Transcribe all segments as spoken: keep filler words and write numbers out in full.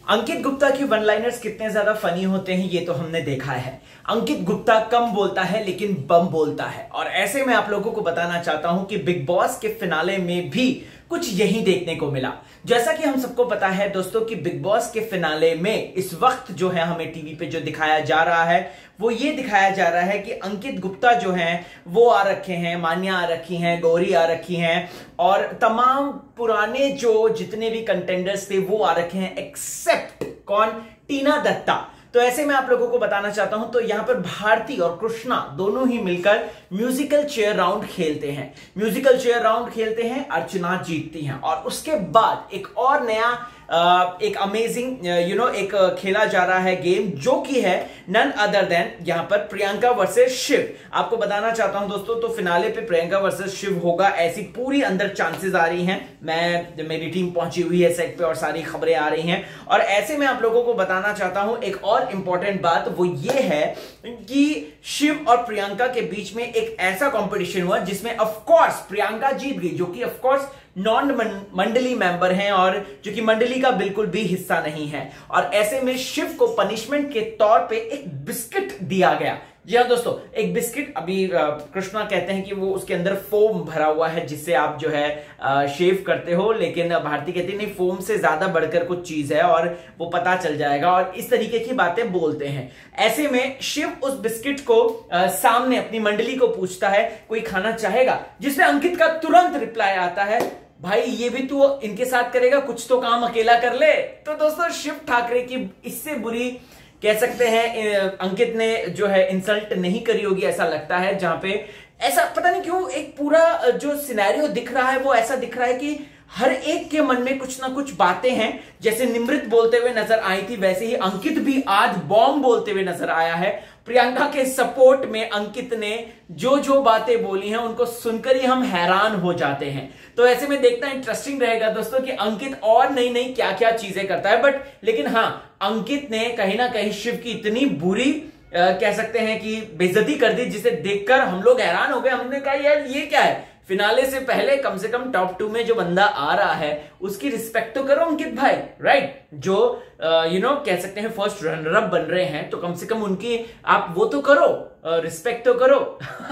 अंकित गुप्ता की one liners कितने ज्यादा फनी होते हैं ये तो हमने देखा है। अंकित गुप्ता कम बोलता है लेकिन बम बोलता है, और ऐसे में आप लोगों को बताना चाहता हूं कि बिग बॉस के फिनाले में भी कुछ यही देखने को मिला। जैसा कि हम सबको पता है दोस्तों कि बिग बॉस के फिनाले में इस वक्त जो है हमें टीवी पे जो दिखाया जा रहा है वो ये दिखाया जा रहा है कि अंकित गुप्ता जो हैं वो आ रखे हैं, मान्या आ रखी हैं, गौरी आ रखी हैं, और तमाम पुराने जो जितने भी कंटेंडर्स थे वो आ रखे हैं एक्सेप्ट कौन, टीना दत्ता। तो ऐसे में आप लोगों को बताना चाहता हूं तो यहां पर भारती और कृष्णा दोनों ही मिलकर म्यूजिकल चेयर राउंड खेलते हैं म्यूजिकल चेयर राउंड खेलते हैं अर्चना जीतती हैं, और उसके बाद एक और नया Uh, एक अमेजिंग यू नो एक uh, खेला जा रहा है गेम जो कि है नन अदर देन यहां पर प्रियंका वर्सेस शिव। आपको बताना चाहता हूं दोस्तों तो फिनाले पे प्रियंका वर्सेस शिव होगा, ऐसी पूरी अंदर चांसेस आ रही हैं। मैं मेरी टीम पहुंची हुई है सेट पे और सारी खबरें आ रही हैं, और ऐसे में आप लोगों को बताना चाहता हूं एक और इंपॉर्टेंट बात वो ये है कि शिव और प्रियंका के बीच में एक ऐसा कंपटीशन हुआ जिसमें ऑफकोर्स प्रियंका जीत गई, जो कि ऑफकोर्स नॉन मंडली मेंबर हैं और जो कि मंडली का बिल्कुल भी हिस्सा नहीं है। और ऐसे में शिव को पनिशमेंट के तौर पे एक बिस्किट दिया गया। जी हाँ दोस्तों, एक बिस्किट। अभी कृष्णा कहते हैं कि वो उसके अंदर फोम भरा हुआ है जिससे आप जो है शेव करते हो, लेकिन भारती कहती नहीं, फोम से ज्यादा बढ़कर कुछ चीज है और वो पता चल जाएगा, और इस तरीके की बातें बोलते हैं। ऐसे में शिव उस बिस्किट को आ, सामने अपनी मंडली को पूछता है कोई खाना चाहेगा, जिसमें अंकित का तुरंत रिप्लाई आता है भाई ये भी तू इनके साथ करेगा, कुछ तो काम अकेला कर ले। तो दोस्तों शिव ठाकरे की इससे बुरी कह सकते हैं अंकित ने जो है इंसल्ट नहीं करी होगी ऐसा लगता है, जहां पे ऐसा पता नहीं क्यों एक पूरा जो सिनेरियो दिख रहा है वो ऐसा दिख रहा है कि हर एक के मन में कुछ ना कुछ बातें हैं। जैसे निमृत बोलते हुए नजर आई थी वैसे ही अंकित भी आज बॉम्ब बोलते हुए नजर आया है। प्रियंका के सपोर्ट में अंकित ने जो जो बातें बोली हैं उनको सुनकर ही हम हैरान हो जाते हैं। तो ऐसे में देखना इंटरेस्टिंग रहेगा दोस्तों कि अंकित और नई नई क्या क्या चीजें करता है। बट लेकिन हाँ, अंकित ने कहीं ना कहीं शिव की इतनी बुरी आ, कह सकते हैं कि बेइज्जती कर दी जिसे देखकर हम लोग हैरान हो गए। हमने कहा यार ये क्या है, फिनाले से पहले कम से कम टॉप टू में जो बंदा आ रहा है उसकी रिस्पेक्ट तो करो अंकित भाई, राइट। जो यू नो कह सकते हैं फर्स्ट रनर अप बन रहे हैं तो कम से कम उनकी आप वो तो करो, रिस्पेक्ट तो करो।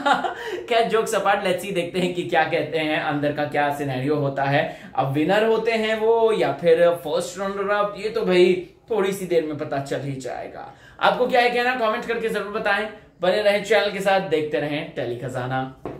क्या जोक सपाट, लेट्स सी देखते हैं कि क्या कहते हैं, अंदर का क्या सिनेरियो होता है। अब विनर होते हैं वो या फिर फर्स्ट रनर अप, ये तो भाई थोड़ी सी देर में पता चल ही जाएगा। आपको क्या है कहना, कमेंट करके जरूर बताएं। बने रहें चैनल के साथ, देखते रहें टेली खजाना।